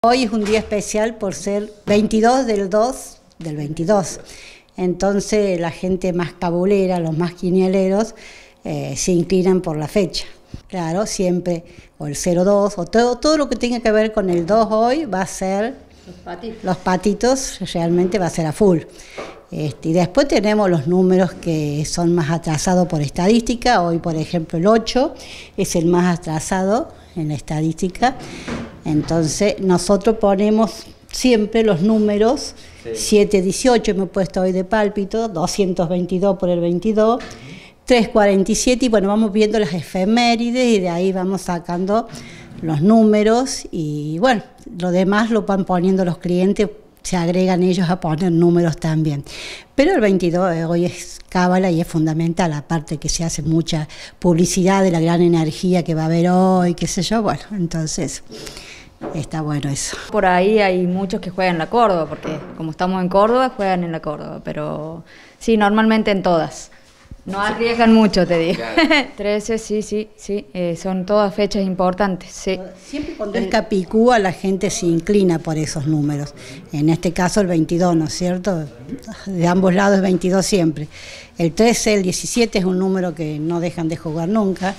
Hoy es un día especial por ser 22 del 2 del 22. Entonces la gente más cabulera, los más quinieleros, se inclinan por la fecha. Claro, siempre, o el 02, o todo lo que tenga que ver con el 2 hoy va a ser, los patitos realmente va a ser a full. Y después tenemos los números que son más atrasados por estadística. Hoy, por ejemplo, el 8 es el más atrasado en la estadística. Entonces nosotros ponemos siempre los números, 718 me he puesto hoy de pálpito, 222 por el 22, 347, y bueno, vamos viendo las efemérides y de ahí vamos sacando los números y bueno, lo demás lo van poniendo los clientes, se agregan ellos a poner números también. Pero el 22 hoy es cábala y es fundamental, aparte que se hace mucha publicidad de la gran energía que va a haber hoy, qué sé yo, bueno, entonces está bueno eso. Por ahí hay muchos que juegan en la Córdoba, porque como estamos en Córdoba, juegan en la Córdoba, pero sí, normalmente en todas. No arriesgan mucho, te digo. Claro. 13, sí, son todas fechas importantes, sí. Siempre cuando es Capicúa la gente se inclina por esos números. En este caso el 22, ¿no es cierto? De ambos lados es 22 siempre. El 13, el 17 es un número que no dejan de jugar nunca.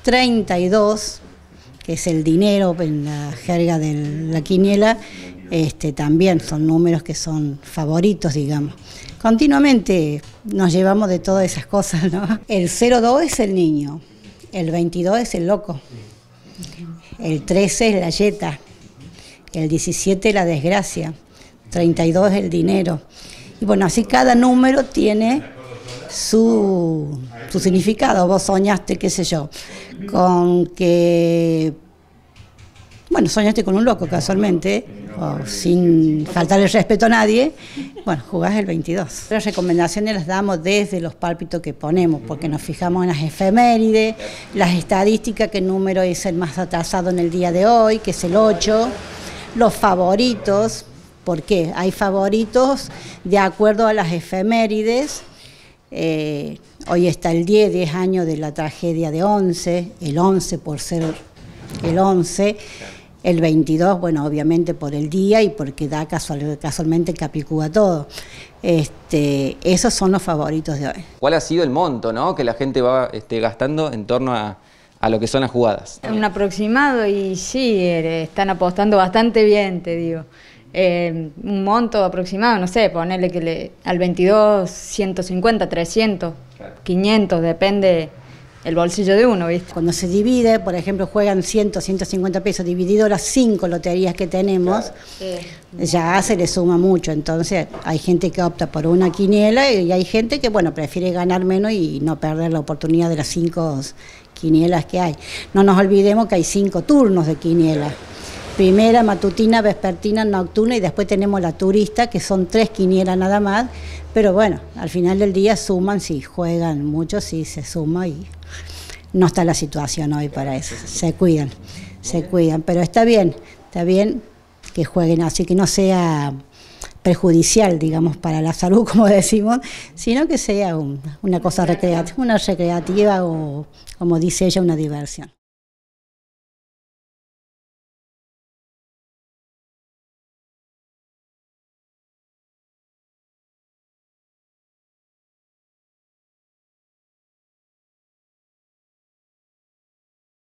32, que es el dinero en la jerga de la quiniela, también son números que son favoritos, digamos. Continuamente nos llevamos de todas esas cosas, ¿no? El 02 es el niño, el 22 es el loco, el 13 es la yeta, el 17 la desgracia, 32 es el dinero. Y bueno, así cada número tiene su significado. Vos soñaste, qué sé yo, con que... Bueno, soñaste con un loco casualmente, o sin faltarle respeto a nadie, bueno, jugás el 22. Las recomendaciones las damos desde los pálpitos que ponemos, porque nos fijamos en las efemérides, las estadísticas, qué número es el más atrasado en el día de hoy, que es el 8, los favoritos, porque hay favoritos de acuerdo a las efemérides. Hoy está el 10 años de la tragedia de Once, el 11 por ser el 11, el 22, bueno, obviamente por el día y porque da casualmente Capicúa todo. Esos son los favoritos de hoy. ¿Cuál ha sido el monto, ¿no?, que la gente va gastando en torno a lo que son las jugadas? Un aproximado y sí, están apostando bastante bien, te digo. Un monto aproximado, no sé, ponerle que al 22, 150, 300, claro, 500, depende el bolsillo de uno, ¿viste? Cuando se divide, por ejemplo, juegan 100, 150 pesos, dividido las 5 loterías que tenemos, claro, ya se le suma mucho. Entonces hay gente que opta por una quiniela y hay gente que, bueno, prefiere ganar menos y no perder la oportunidad de las 5 quinielas que hay. No nos olvidemos que hay 5 turnos de quiniela. Primera, matutina, vespertina, nocturna y después tenemos la turista, que son 3 quinielas nada más, pero bueno, al final del día suman, si juegan mucho, sí se suma y no está la situación hoy para eso, se cuidan, pero está bien que jueguen así, que no sea perjudicial, digamos, para la salud, como decimos, sino que sea una cosa recreativa o, como dice ella, una diversión.